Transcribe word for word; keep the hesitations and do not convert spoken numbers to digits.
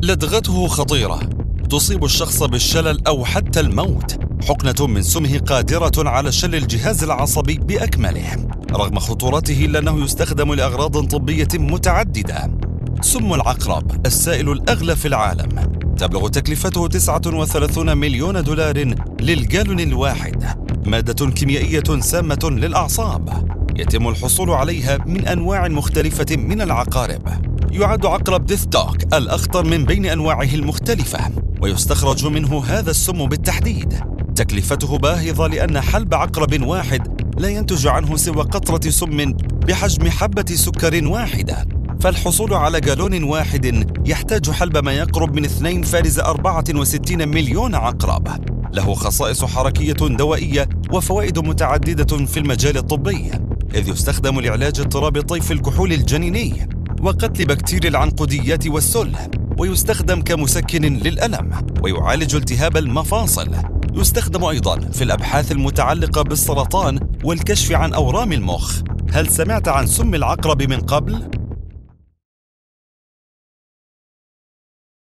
لدغته خطيرة تصيب الشخص بالشلل أو حتى الموت. حقنة من سمه قادرة على شل الجهاز العصبي بأكمله. رغم خطورته إلا أنه يستخدم لأغراض طبية متعددة. سم العقرب السائل الأغلى في العالم، تبلغ تكلفته تسعة وثلاثين مليون دولار للجالون الواحد. مادة كيميائية سامة للأعصاب، يتم الحصول عليها من أنواع مختلفة من العقارب. يعد عقرب ديث دوغ الأخطر من بين أنواعه المختلفة، ويستخرج منه هذا السم بالتحديد. تكلفته باهظة لأن حلب عقرب واحد لا ينتج عنه سوى قطرة سم بحجم حبة سكر واحدة، فالحصول على جالون واحد يحتاج حلب ما يقرب من اثنين فاصلة أربعة وستين مليون عقرب. له خصائص حركية دوائية وفوائد متعددة في المجال الطبي، إذ يستخدم لعلاج اضطراب طيف الكحول الجنيني وقتل بكتيريا العنقوديات والسل، ويستخدم كمسكن للألم ويعالج التهاب المفاصل. يستخدم أيضا في الأبحاث المتعلقة بالسرطان والكشف عن أورام المخ. هل سمعت عن سم العقرب من قبل؟